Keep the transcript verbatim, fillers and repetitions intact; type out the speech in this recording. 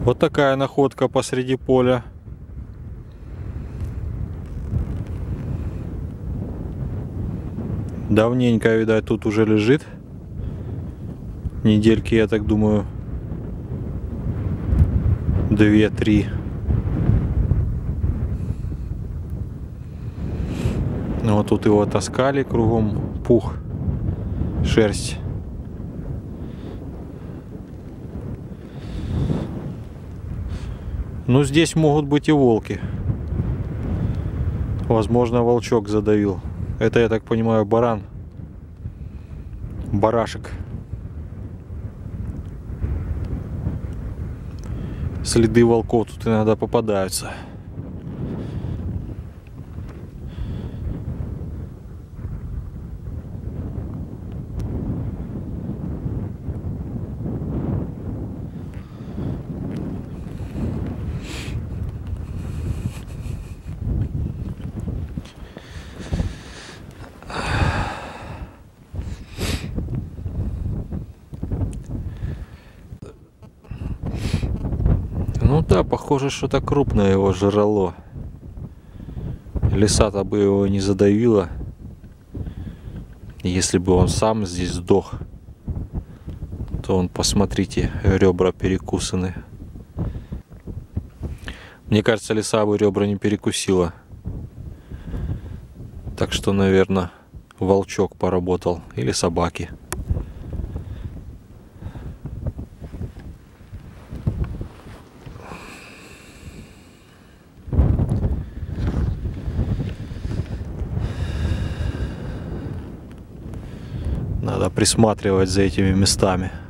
Вот такая находка посреди поля. Давненько, видать, тут уже лежит. Недельки, я так думаю, две-три. Вот тут его таскали, кругом пух, шерсть. Ну, здесь могут быть и волки. Возможно, волчок задавил. Это, я так понимаю, баран. Барашек. Следы волков тут иногда попадаются. Ну да, похоже, что-то крупное его жрало. Лиса-то бы его не задавила, если бы он сам здесь сдох. То он, посмотрите, ребра перекусаны. Мне кажется, лиса бы ребра не перекусила. Так что, наверное, волчок поработал. Или собаки. Надо присматривать за этими местами.